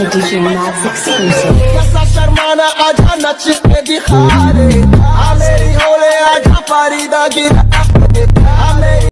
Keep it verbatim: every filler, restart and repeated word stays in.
a D J Max exclusive. Essa charmana a Jana te dikhare, ale hole a Japari da gira.